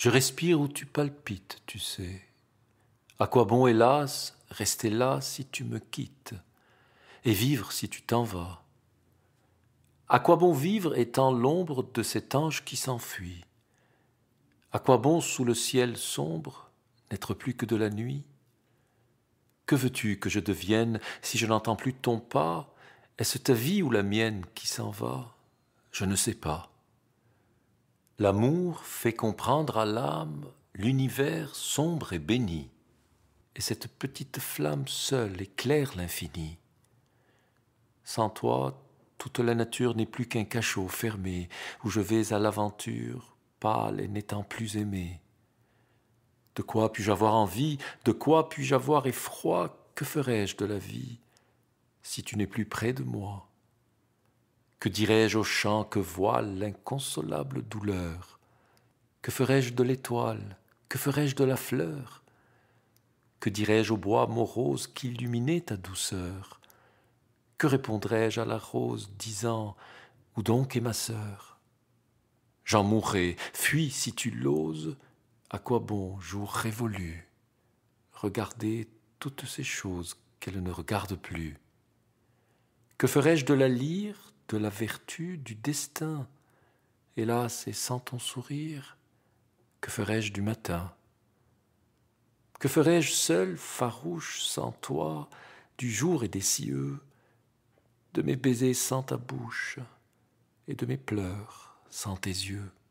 Je respire où tu palpites, tu sais. À quoi bon, hélas, rester là si tu me quittes, et vivre si tu t'en vas? À quoi bon vivre étant l'ombre de cet ange qui s'enfuit? À quoi bon, sous le ciel sombre, n'être plus que de la nuit? Que veux-tu que je devienne si je n'entends plus ton pas? Est-ce ta vie ou la mienne qui s'en va? Je ne sais pas. L'amour fait comprendre à l'âme l'univers sombre et béni, et cette petite flamme seule éclaire l'infini. Sans toi, toute la nature n'est plus qu'un cachot fermé, où je vais à l'aventure, pâle et n'étant plus aimé. De quoi puis-je avoir envie? De quoi puis-je avoir effroi? Que ferais-je de la vie si tu n'es plus près de moi? Que dirais-je au chant que voile l'inconsolable douleur? Que ferais-je de l'étoile? Que ferais-je de la fleur? Que dirais-je au bois morose qu'illuminait ta douceur? Que répondrais-je à la rose disant « Où donc est ma sœur ?» J'en mourrai, fuis si tu l'oses. À quoi bon, jour révolu, regarder toutes ces choses qu'elle ne regarde plus? Que ferais-je de la lyre, de la vertu, du destin? Hélas, et sans ton sourire, que ferais-je du matin? Que ferais-je seul, farouche, sans toi, du jour et des cieux, de mes baisers sans ta bouche et de mes pleurs sans tes yeux?